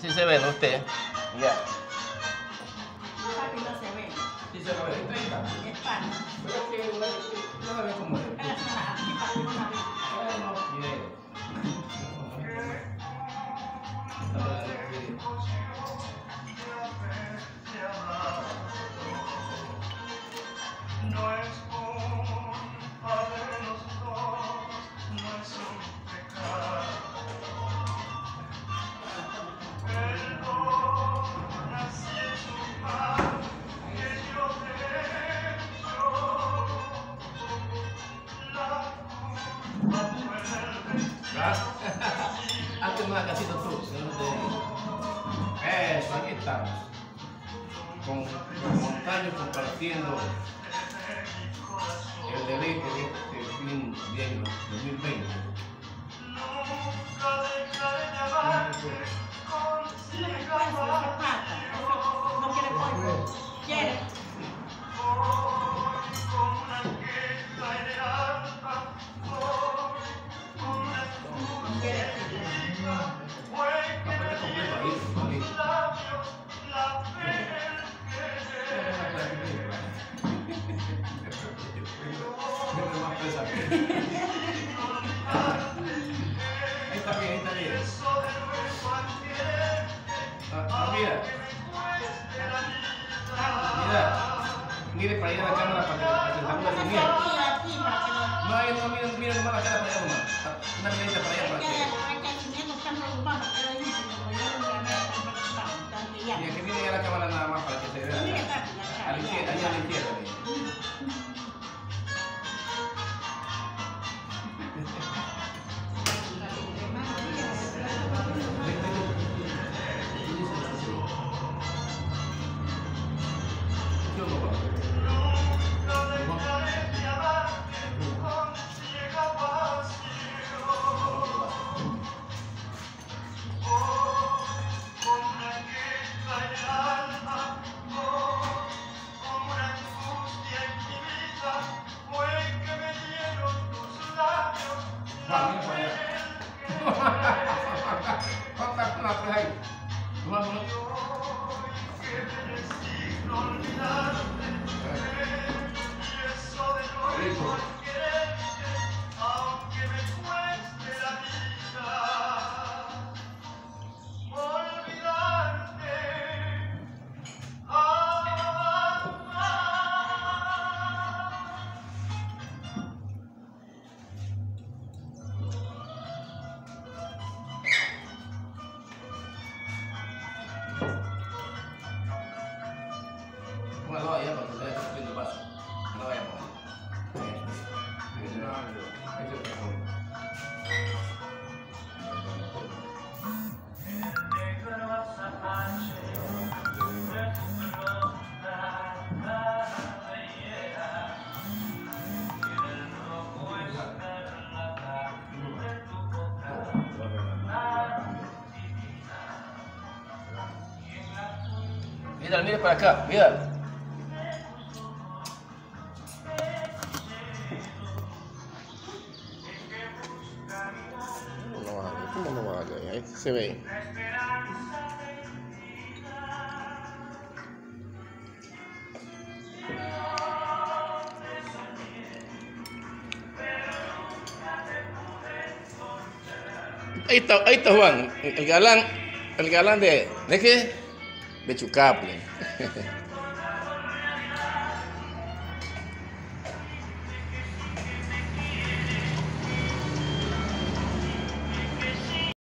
Sí se ve, ¿no? Usted. Ya. Papi no se ve. Sí se ve. 30. Es pana. Pero que no se ve como es. Aquí papi no la ve. No quiere. No es culpa de los dos, no es un pecado. Perdona si es un mal que yo te he hecho. La culpa vuelve. Hazte una casita tú. Eso, aquí estamos. Con Montaño compartiendo el deleite de este fin de año 2020. Nunca dejaré de amarte con No me cuesta, no se pata. No quiere polvo. Quiere. Voy con una queja en el alma, voy con una excusa infinita, voy que me dieron tus labios la pena que Ahí está bien, ahí está bien. eso de nuevo al quererte, Mira, que me cueste la vida. mire para allá la cámara para que la salude Aquí, bien. aquí, para que no. No, ahí no, mira nomás la cara para allá nomás. Una miradita para allá para que. Y aquí viene ya la cámara nada más para que se vea. A la izquierda, allá a la izquierda. Nunca dejaré de amarte con ciega pasión. Con una queja en el alma, con una angustia infinita, fue que me dieron tus labios la piel que me resigno a olvidarte, y eso de nuevo al quererte, aunque me cueste la vida, olvidarte. Póngalo allá para que se vea que el vaso. No lo vaya a poner. Negro azabache, nuestro cabellera, y del rojo escarlata de tu boca, la divina, y en la tuya. Mira, mire para acá, mira. ¿Cómo no va a ver? Ahí se ve. Ahí está Juan, el galán ¿de qué? De Chucaple.